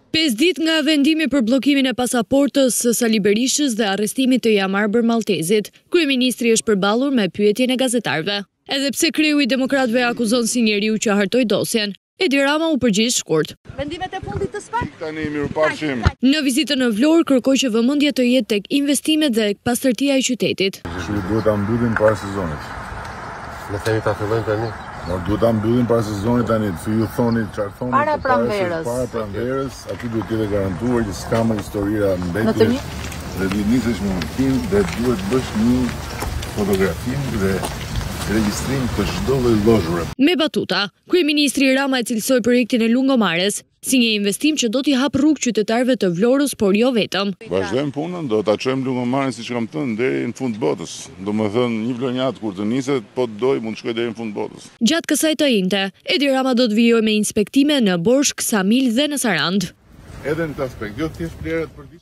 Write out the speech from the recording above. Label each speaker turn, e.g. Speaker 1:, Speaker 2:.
Speaker 1: 5 ditë nga vendimi për bllokimin e pasaportës së Sali Berishës dhe arrestimit të Jamarbër Malltezit, kryeministri është përballur me pyetjen e gazetarëve. Edhe pse kreu i demokratëve akuzon si njeriu që hartoi dosjen, Edi Rama u përgjigj shkurt.
Speaker 2: Vendimet e fundit të SPAK?
Speaker 3: Tani Miruapfshim.
Speaker 1: Në vizitën në Vlorë kërkoi që vëmendja të jetë tek investimet dhe pastërtia e qytetit.
Speaker 3: Duhet ta mbyllim para sezonit.
Speaker 4: Ne themi ta fillojmë tani.
Speaker 3: Duhet ta mbyllim para sezonit tani. Ju thoni çfarë thoni?
Speaker 2: Para pranverës.
Speaker 3: Para pranverës, aty duhet të jetë garantuar që s'ka më historira mbetje. Dhe nisesh me film dhe duhet bësh një fotografim dhe regjistrim të çdo lloj llozhure.
Speaker 1: Me batuta, kryeministri Rama e cilësoi projektin e Lungomares si një investim që do t'i hap rrugë qytetarëve të Vlorës, por jo vetëm.
Speaker 3: Vazhdojmë punën, do ta çojmë Lungomarin siç kam thënë deri në fund botës. Domethënë një vlonjat kur të niset, po doj mund të shkojë deri në fund botës.
Speaker 1: Gjatë kësaj të njëjte, Edi Rama do të vijojë me inspektime në Borshk, Samil dhe në Sarand.
Speaker 3: Edhe në këtë aspekt, jo thjesht pleret për